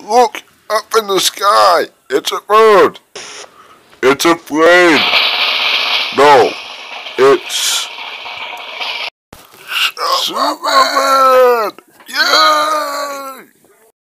Look, up in the sky. It's a bird. It's a plane. No, it's Superman! Yeah!